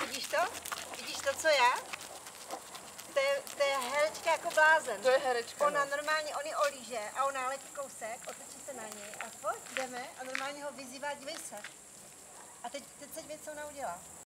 Vidíš to? Vidíš to, co já? To je herečka jako blázen. To je herečka. Ona normálně, on ji olíže a ona letí kousek, otočí se na něj a pojď, jdeme a normálně ho vyzývá, dívej se. A teď se dívej, co ona udělá.